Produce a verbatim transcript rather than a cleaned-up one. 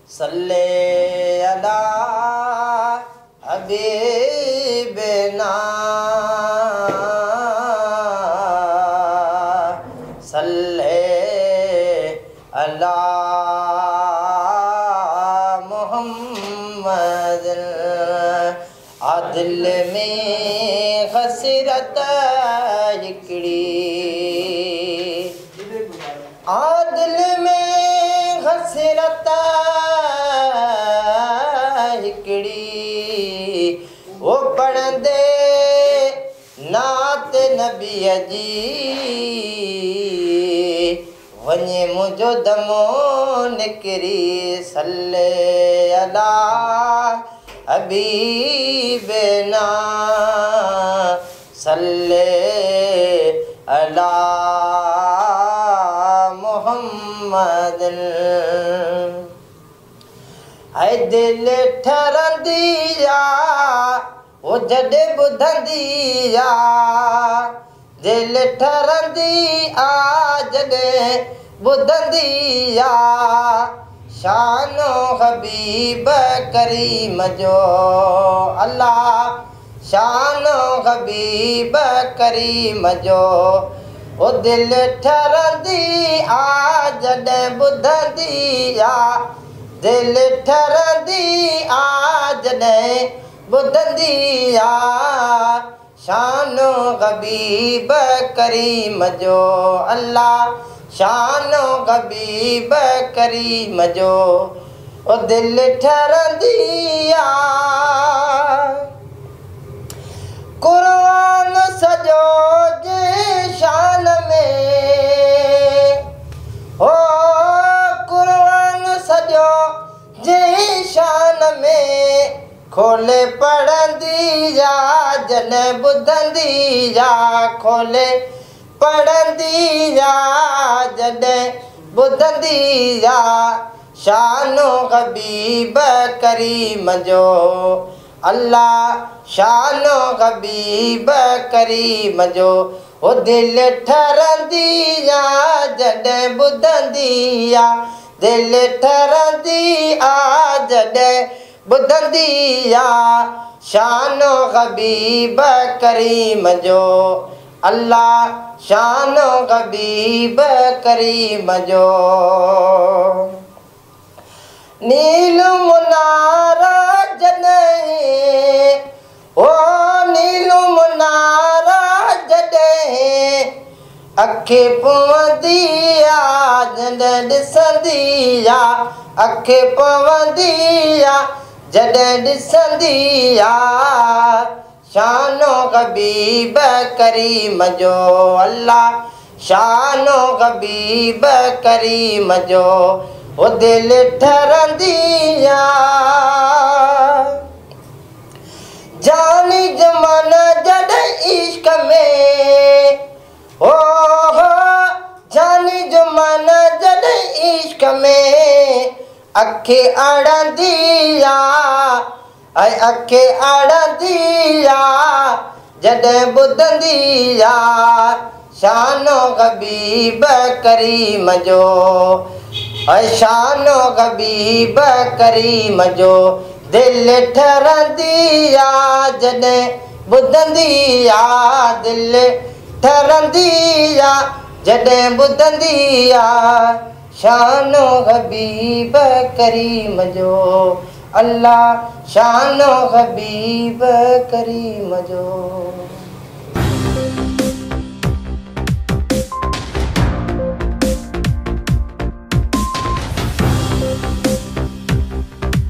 सल्ले अला हबीबना सल्ले अला मोहम्मद। आदिल में खसरत हिकड़ी, आदिल में खसरत हिकड़ी, वो पढ़ंदे नात नबी जी वञे मुंहिंजो दमो निकिरी। सल्ले अला हबीबना सल्ले अला मोहम्मद। ऐ दिल ठरंदी आ ओ जॾे ॿुधंदी आ, दिल ठरंदी आ जॾे ॿुधंदी आ, शानो हबीब करीम जो अल्लाह, शानो हबीब करीम जो। ओ दिल ठरंदी आ जॾे ॿुधंदी आ, दिल ठरंदी आ जॾे ॿुधंदी आ, शानो हबीब करीम जो अल्लाह, शानो हबीब करीम जो। ओ दिल ठरंदी आ कुरान सजो जे शान में, ओ कुरान सजो जे शान में, खोले पढ़ंदी जा जॾहिं ॿुधंदी जा, खोले पढ़ंदी जा जॾहिं ॿुधंदी जा, शानो हबीब करीम जो अल्लाह, शानो हबीब करीम जो। ओ दिल ठरंदी आ जॾहिं ॿुधंदी आ, दिल ठरंदी आ जॾहिं ॿुधंदी आ, शानो हबीब करीम जो अल्लाह, शानो हबीब करीम जो। नील मुनारा जॾहिं, ओ नील मुनारा जॾहिं अखि पवंदी आ जॾहिं ॾिसंदी आ, अखि पवंदी आ जॾहिं ॾिसंदी आ, शानो हबीब करीम जो अल्लाह, शानो हबीब करीम जो। ओ दिल ठरंदी आ जानी जमाना जॾहिं इश्क में, ओ हो जानी जमाना जॾहिं इश्क में, अखि अड़ंदी आ ऐ अखि अड़ंदी आ जॾहिं ॿुधंदी आ, शानो हबीब करीम जो ऐ शानो हबीब करीम जो। दिल ठरंदी आ जॾहिं ॿुधंदी आ, दिल ठरंदी आ जॾहिं ॿुधंदी आ, शानो हबीब करीम जो अल्लाह, शानो हबीब करीम जो।